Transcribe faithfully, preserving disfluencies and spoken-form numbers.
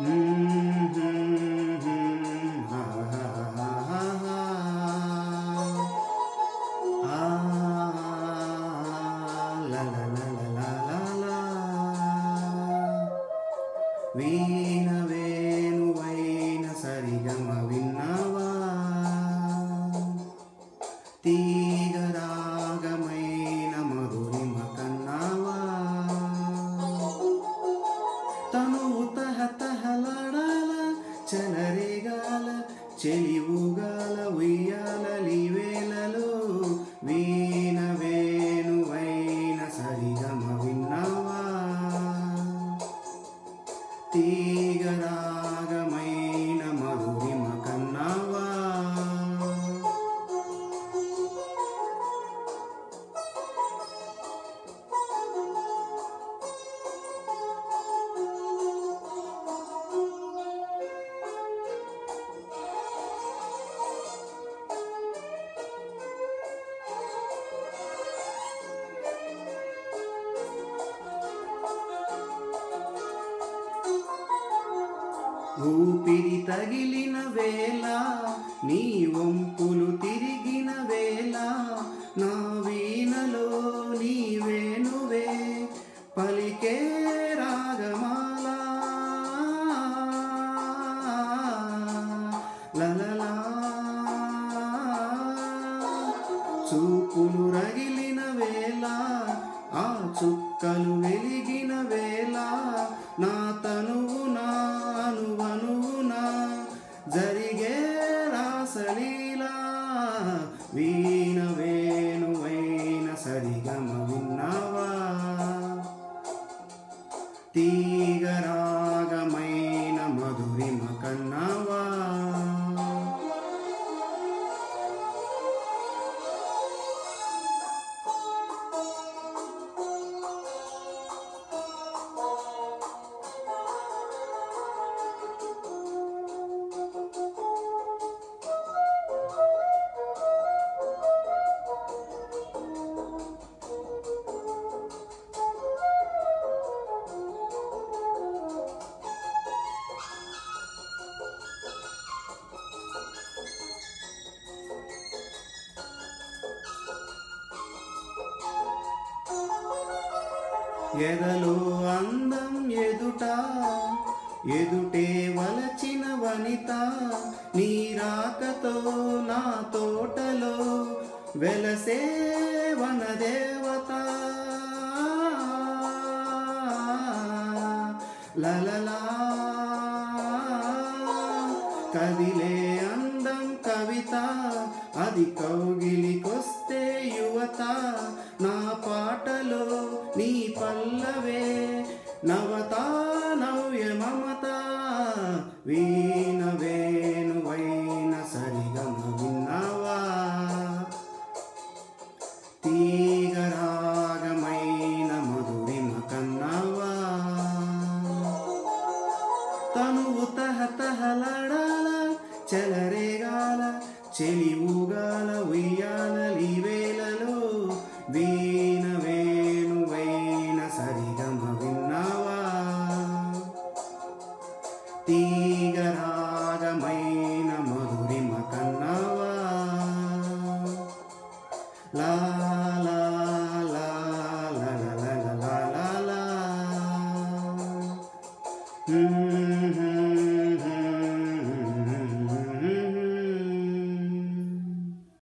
వీణ వేణువైన సరిగమ విన్నావా, తీగ రాగమైన మధురిమ కన్నావా, తనువు తహతహలాడాల చెలరేగాల చెలివుగాల ఉయ్యాలలి వేళలో వీణ వేణువైన సరిగమ విన్నావా, తీగ రాగమైన మధురిమ కన్నావా. ఊపిరి తగిలిన వేళ నీ వంపులు తిరిగిన వేళ నా వీణలో నీ వేణువే పలికే రాగమాల లలలా, చూపులు రగిలిన వేళ ఆ చుక్కలు వెలిగిన వేళ నా తనువు నానువనువునా జరిగే రాసలీలా, వీణ వేణువైన సరిగమ విన్నావా, తీగ రాగమైన మధురిమ కన్నావా. ఎదలో అందం ఎదుట ఎదుటే వలచిన వనిత నీ రాకతో నా తోటలో వెలసే వనదేవత లలలా, కదిలే అందం కవిత అది కౌగిలికొస్తే యువత నా పాటలో నీ పల్లవే నవత నవ్య మమత, వీణ వేణువైన సరిగమ విన్నావా, తీగ రాగమైన మధురిమ కన్నావా, తనువు తహతహలాడాల చెలరేగాల చెలివుగాల ఉయ్యాలలి వేళలో వీణ వేణువైన సరిగమ విన్నావా, తీగ రాగమైన మధురిమ కన్నావా. లా లా లా లా లా లా లా లా లా.